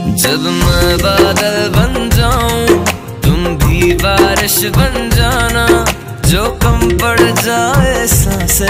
जब मैं बादल बन जाऊं तुम भी बारिश बन जाना, जो कम पड़ जाए सांसें